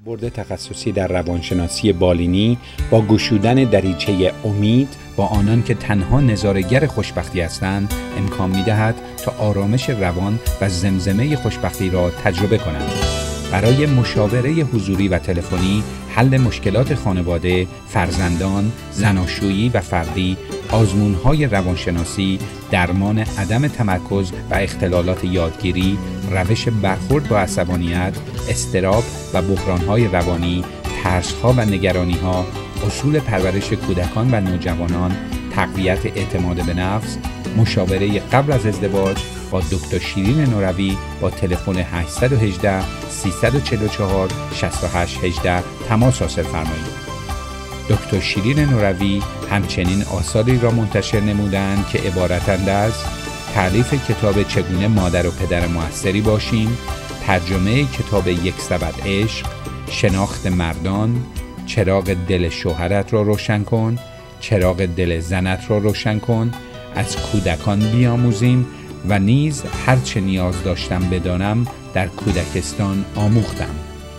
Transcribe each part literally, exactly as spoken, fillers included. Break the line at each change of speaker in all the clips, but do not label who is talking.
برد تخصصی در روانشناسی بالینی با گشودن دریچه امید با آنان که تنها نظاره‌گر خوشبختی هستند امکان می‌دهد تا آرامش روان و زمزمه خوشبختی را تجربه کنند. برای مشاوره حضوری و تلفنی، حل مشکلات خانواده، فرزندان، زناشویی و فردی، آزمون‌های روانشناسی، درمان عدم تمرکز و اختلالات یادگیری، روش برخورد با عصبانیت، اضطراب و بحران‌های روانی، ترس‌ها و نگرانی‌ها، اصول پرورش کودکان و نوجوانان، تقویت اعتماد به نفس، مشاوره قبل از ازدواج با دکتر شیرین نوروی با تلفن هشت یک هشت سه چهار چهار شش هشت یک هشت تماس حاصل فرمایید. دکتر شیرین نوروی همچنین آثاری را منتشر نمودند که عبارتند از تألیف کتاب چگونه مادر و پدر موثری باشیم، ترجمه کتاب یک سبد عشق، شناخت مردان، چراغ دل شوهرت را روشن کن، چراغ دل زنت را روشن کن، از کودکان بیاموزیم و نیز هر چه نیاز داشتم بدانم در کودکستان آموختم.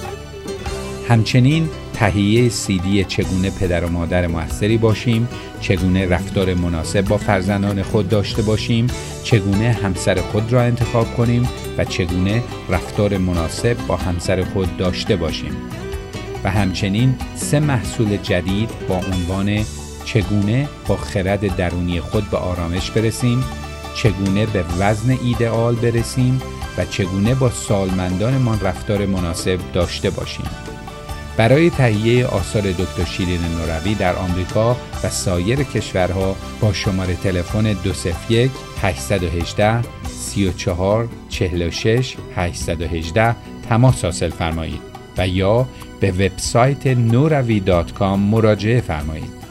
همچنین تهیه سی دی چگونه پدر و مادر موثری باشیم، چگونه رفتار مناسب با فرزندان خود داشته باشیم، چگونه همسر خود را انتخاب کنیم و چگونه رفتار مناسب با همسر خود داشته باشیم. و همچنین سه محصول جدید با عنوان چگونه با خرد درونی خود به آرامش برسیم، چگونه به وزن ایدئال برسیم و چگونه با سالمندانمان رفتار مناسب داشته باشیم. برای تهیه آثار دکتر شیرین نوروی در آمریکا و سایر کشورها با شماره تلفن دو صفر یک هشت یک هشت سه چهار چهار شش هشت یک هشت تماس حاصل فرمایید و یا به وبسایت نوروی دات کام مراجعه فرمایید.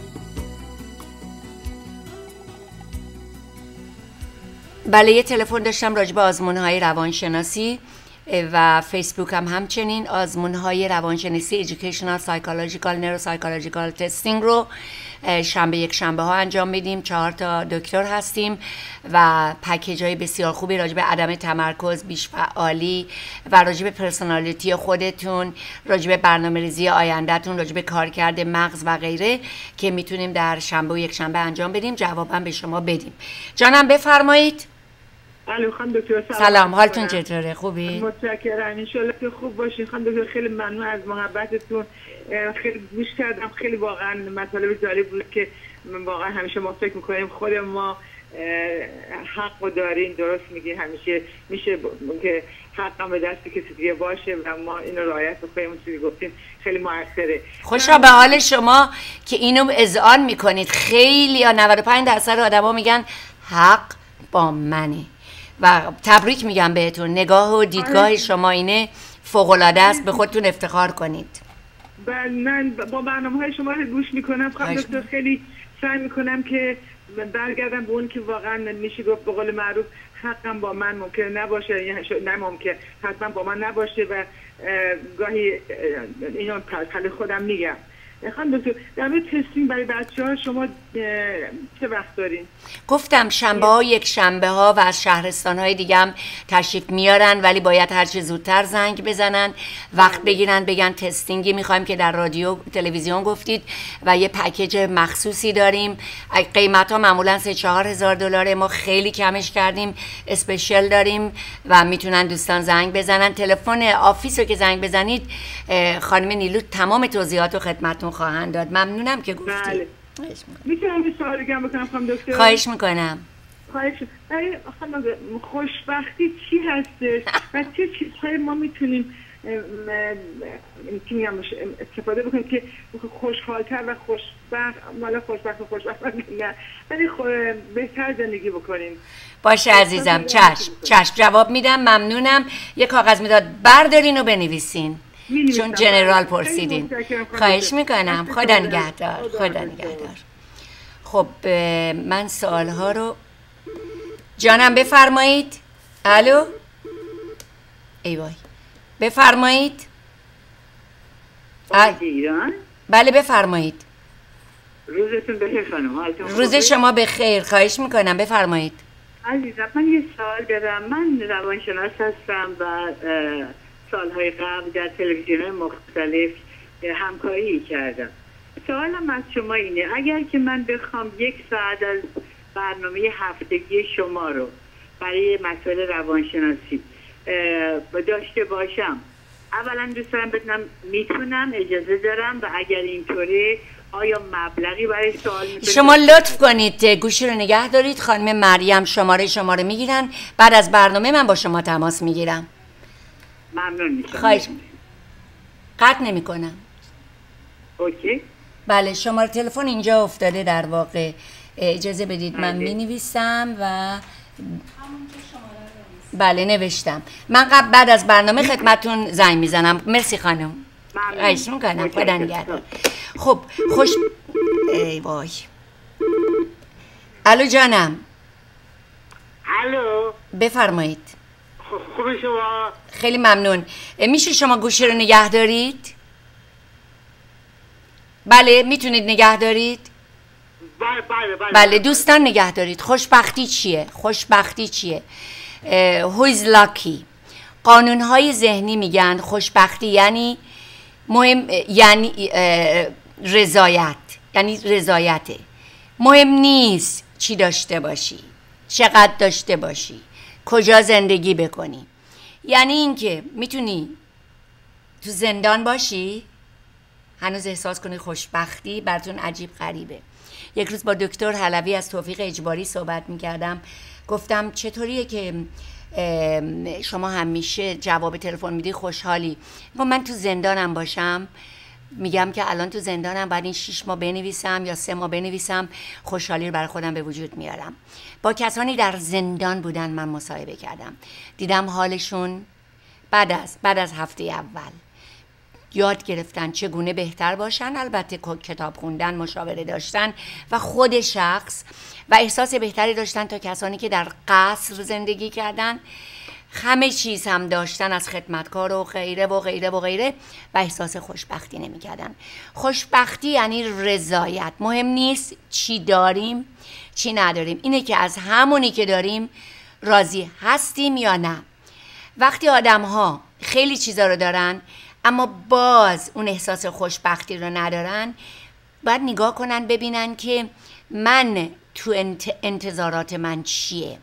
بله، یه تلفن داشتم راجع به آزمون‌های روانشناسی و فیسبوک هم همچنین آزمون‌های روانشناسی Educational Psychological Neuropsychological Testing رو شنبه یک شنبه ها انجام میدیم. چهار تا دکتر هستیم و پکیج های بسیار خوبی راجع به عدم تمرکز، بیش فعالی و راجع به پرسونالیتی خودتون، راجع به برنامه‌ریزی آیندهتون، راجع به کارکرد مغز و غیره که میتونیم در شنبه و یک شنبه انجام بدیم، جوابا به شما بدیم. جانم بفرمایید.
الو خانم دکتر سلام.
سلام، حالتون چطوره؟ خوبی؟
متشکرم، ان شاءالله که خوب باشین. خانم دکتر خیلی ممنون از محبتتون. خیلی گوش کردم، خیلی واقعا مطالب جالب بود که واقعا همیشه ما فکر می‌کنیم خود ما حق و داریم، درست میگین، همیشه میشه که حقم به دست کسی دیگه باشه و ما اینو رعایت بکنیم. چیزی گفتیم خیلی موثره.
خوشا به حال شما که اینو اذعان میکنید. خیلی یا نود و پنج درصد آدما میگن حق با منه و تبریک میگم بهتون. نگاه و دیدگاه شما اینه فوق‌العاده است، به خودتون افتخار کنید.
من با برنامه‌های شما رو گوش میکنم خانم دکتر، خیلی سعی میکنم که برگردم به اون که واقعا میشه گفت به قول معروف حقم با من ممکنه نباشه، یا نه ممکن حتما با من نباشه و گاهی اینو تل خودم میگم. خانم دکتر در مورد تستینگ برای بچه‌ها شما چه وقت دارین؟
گفتم شنبه ها یک شنبه ها و از شهرستان های دیگه هم تشریف میارن، ولی باید هرچه زودتر زنگ بزنن، وقت بگیرن، بگن تستینگی میخوایم که در رادیو تلویزیون گفتید و یه پکیج مخصوصی داریم. قیمت ها معمولا سه چهار هزار دلاره، ما خیلی کمش کردیم، اسپشیل داریم و میتونن دوستان زنگ بزنن. تلفن آفیس رو که زنگ بزنید خانم نیلو تمام توضیحات رو خدمتتون خواهند داد. ممنونم که گفتید.
بله. میتونم یه سوالی گم بکنم خانم دکتر؟
خواهش میکنم.
خواهش برای خانم خوشبختی چی هستش و چه چیزهای ما میتونیم میتونیم استفاده بکنیم که خوشحالتر و خوشبخت، مالا خوشبخت و خوشبخت نه ولی بهتر زندگی بکنیم؟
باشه عزیزم، چشم چشم جواب میدم. ممنونم. یه کاغذ میداد بردارین و بنویسین چون جنرال پرسیدین. خواهش میکنم. خدا نگهدار. خدا نگهدار. خب من سوالها رو جانم بفرمایید. الو ای وای بفرمایید.
ایران؟
بله بفرمایید.
روزتون بخیر خانم.
روز شما بخیر. خواهش میکنم بفرمایید.
عزیزم من یه سوال دارم. من روانشناس هستم و سالهای قبل در تلویزیون‌های مختلف همکاری کردم. سوالم از شما اینه اگر که من بخوام یک ساعت از برنامه هفتگی شما رو برای مسائل روانشناسی داشته باشم، اولا دوست دارم بدونم میتونم، اجازه دارم، و اگر اینطوره آیا مبلغی برای سوال میکنید؟
شما لطف کنید گوشی رو نگه دارید، خانم مریم شماره شما رو میگیرن، بعد از برنامه من با شما تماس میگیرم.
ممنون میشم.
خواهش قطع نمی کنم.
اوکی.
بله شماره تلفن اینجا افتاده در واقع، اجازه بدید من می نویسم و بله نوشتم. من قبل بعد از برنامه خدمتون زنگ میزنم. مرسی خانم. خواهش میکنم. خدا نگهدار. خب خوش ای وای. الو جانم.
الو
بفرمایید.
خوبی شما؟
خیلی ممنون. میشه شما گوشی رو نگه دارید؟ بله میتونید نگه دارید؟
بله بله بله.
بله دوستان نگه دارید. خوشبختی چیه؟ خوشبختی چیه؟ who is lucky. قانونهای ذهنی میگن خوشبختی یعنی مهم، یعنی رضایت، یعنی رضایته. مهم نیست چی داشته باشی، چقدر داشته باشی، کجا زندگی بکنی. یعنی اینکه میتونی تو زندان باشی هنوز احساس کنی خوشبختی براتون عجیب غریبه. یک روز با دکتر حلوی از توفیق اجباری صحبت میکردم، گفتم چطوریه که شما همیشه جواب تلفن میدی خوشحالی؟ گفتم من تو زندانم باشم میگم که الان تو زندانم بعد این شش ماه بنویسم یا سه ماه بنویسم خوشحالی رو برای خودم به وجود میارم. با کسانی در زندان بودن من مصاحبه کردم، دیدم حالشون بعد از بعد از هفته اول یاد گرفتن چگونه بهتر باشن، البته کتاب خوندن، مشاوره داشتن و خود شخص و احساس بهتری داشتن تا کسانی که در قصر زندگی کردن، همه چیز هم داشتن از خدمتکار و غیره و غیره و غیره و احساس خوشبختی نمی کردن. خوشبختی یعنی رضایت. مهم نیست چی داریم چی نداریم، اینه که از همونی که داریم راضی هستیم یا نه. وقتی آدم ها خیلی چیزا رو دارن اما باز اون احساس خوشبختی رو ندارن، باید نگاه کنن ببینن که من تو انتظارات من چیه،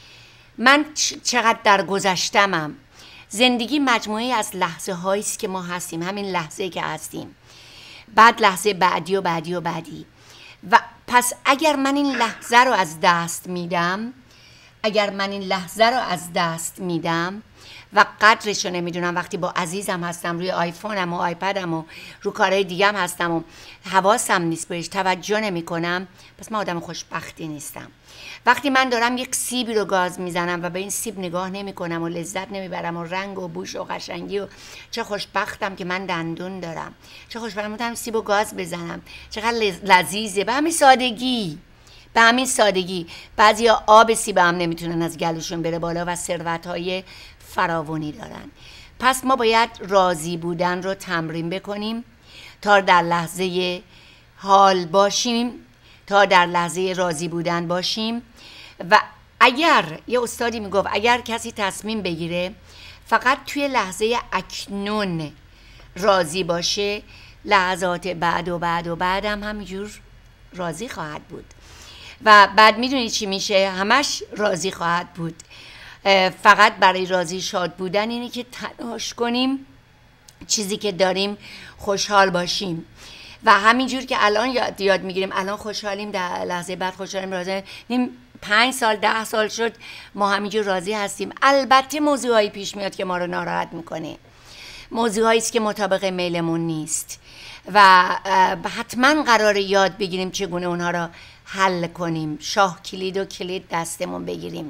من چقدر در گذشتمم. زندگی مجموعه از لحظه هایی است که ما هستیم، همین لحظه که هستیم، بعد لحظه بعدی و بعدی و بعدی. و پس اگر من این لحظه رو از دست میدم اگر من این لحظه رو از دست میدم و قدرش رو نمیدونم، وقتی با عزیزم هستم روی آیفونم و آیپدم و رو کارهای دیگه هم هستم و حواسم نیست بهش، توجه نمی کنم، پس من آدم خوشبختی نیستم. وقتی من دارم یک سیبی رو گاز میزنم و به این سیب نگاه نمی کنم و لذت نمیبرم و رنگ و بوش و قشنگی و چه خوشبختم که من دندون دارم، چه خوشبختم میتونم سیب و گاز بزنم، چقدر لذیذه، به همین سادگی به همین سادگی. بعضیا آب سیب هم نمیتونن از گلوشون بره بالا و ثروت‌های فراوانی دارن. پس ما باید راضی بودن رو تمرین بکنیم تا در لحظه حال باشیم، تا در لحظه راضی بودن باشیم. و اگر یه استادی میگفت اگر کسی تصمیم بگیره فقط توی لحظه اکنون راضی باشه، لحظات بعد و بعد و بعد هم همینجور راضی خواهد بود. و بعد میدونی چی میشه؟ همش راضی خواهد بود. فقط برای راضی شاد بودن اینه که تلاش کنیم چیزی که داریم خوشحال باشیم. و همینجور که الان یاد, یاد میگیریم الان خوشحالیم، در لحظه بعد خوشحالیم، راضی نیم. پنج سال ده سال شد ما همینجور راضی هستیم. البته موضوعایی پیش میاد که ما رو ناراحت میکنه، موضوعایی است که مطابق میلمون نیست و حتما قراره یاد بگیریم چگونه اونها رو حل کنیم، شاه کلید و کلید دستمون بگیریم.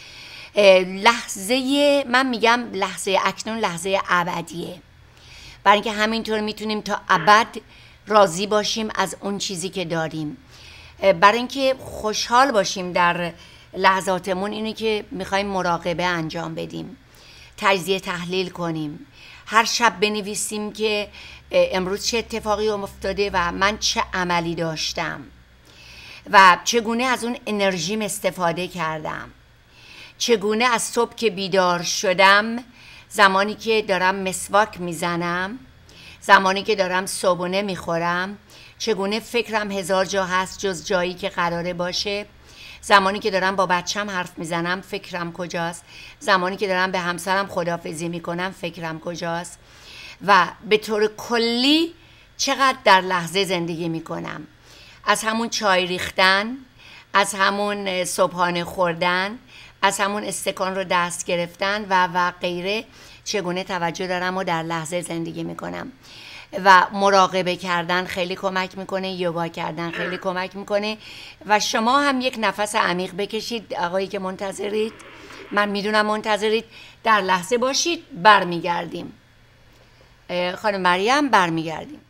لحظه من میگم لحظه اکنون لحظه ابدیه، برای اینکه همینطور میتونیم تا ابد راضی باشیم از اون چیزی که داریم. برای اینکه خوشحال باشیم در لحظاتمون اینه که میخوایم مراقبه انجام بدیم، تجزیه تحلیل کنیم، هر شب بنویسیم که امروز چه اتفاقی افتاده و من چه عملی داشتم و چگونه از اون انرژیم استفاده کردم، چگونه از صبح که بیدار شدم زمانی که دارم مسواک میزنم، زمانی که دارم صبحونه میخورم، چگونه فکرم هزار جا هست جز جایی که قراره باشه، زمانی که دارم با بچم حرف میزنم فکرم کجاست، زمانی که دارم به همسرم خداحافظی میکنم فکرم کجاست و به طور کلی چقدر در لحظه زندگی میکنم. از همون چای ریختن، از همون صبحانه خوردن، از همون استکان رو دست گرفتن و و غیره، چگونه توجه دارم و در لحظه زندگی میکنم. و مراقبه کردن خیلی کمک میکنه، یوگا کردن خیلی کمک میکنه. و شما هم یک نفس عمیق بکشید، آقایی که منتظرید، من میدونم منتظرید، در لحظه باشید. برمیگردیم خانم مریم، برمیگردیم.